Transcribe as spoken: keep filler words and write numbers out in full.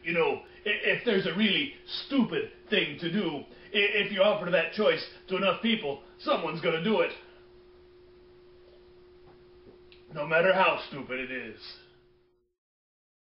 You know, if there's a really stupid thing to do, if you offer that choice to enough people, someone's going to do it. No matter how stupid it is.